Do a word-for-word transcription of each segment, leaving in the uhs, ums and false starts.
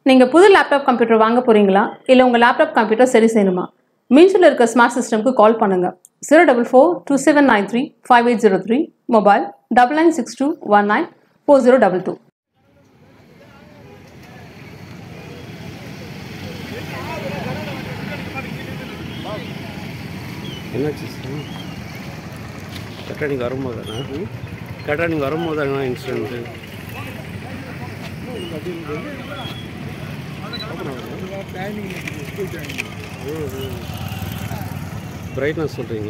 நீங்கள் புது laptop computer வாங்க போகிறீங்களா இல்லை உங்கள் லேப்டாப் கம்ப்யூட்டர் சரி செய்யணுமா? மீன்ஜூரில் இருக்க ஸ்மார்ட் சிஸ்டம்க்கு கால் பண்ணுங்கள். Zero double four two seven nine three five eight zero three mobile double nine six two one nine four zero double two. என்னாச்சு கரெக்டாக நீங்கள் வரும்போது தானே கரெக்டாக நீங்கள் வரும்போது தானே இன்சிடென்ட்டு பிரைட்னஸ் சொல்கிறீங்க.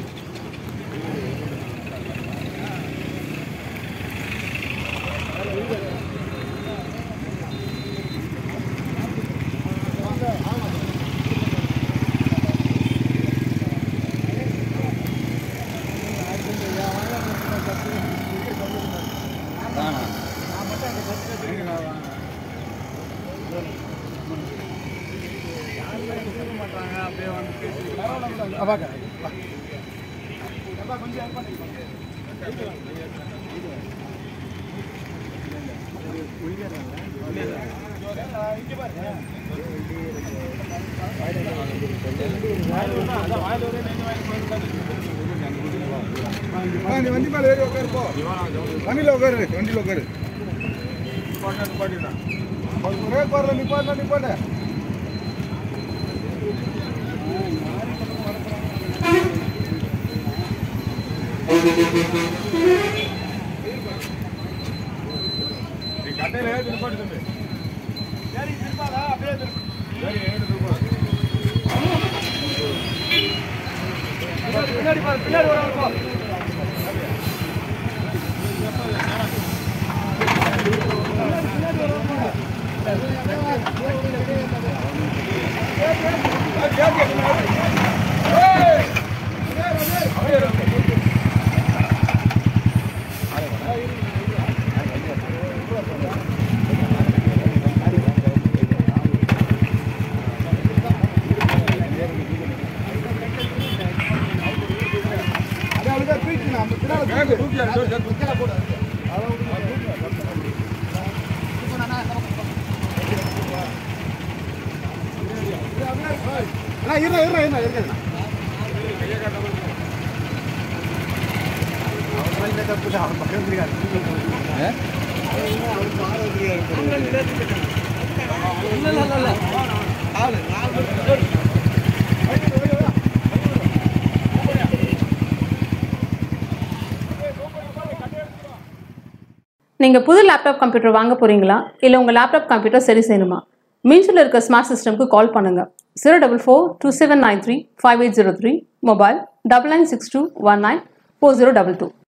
வண்டி மேலே ஏறி உட்காரு போ வண்டியில் உட்காரு வண்டியில் உட்காரு ஒரே பாருல நிப்பாட்ட நிப்பாட்ட கட்டையில ஏறி நிப்பாட்டு தம்பி சரி திருப்பாதா அப்படியே சரி ஏறி திருப்பா பின்னாடி பாரு பின்னாடி வர போ நீங்கள் புது லேப்டாப் கம்ப்யூட்டர் வாங்க போகிறீங்களா இல்லை உங்கள் லேப்டாப் கம்ப்யூட்டர் சரி செய்யணுமா? மீன்ஜூரில் இருக்க ஸ்மார்ட் சிஸ்டம்க்கு கால் பண்ணுங்கள். Zero double four two seven nine three five eight zero three mobile double nine six two one nine four zero double two.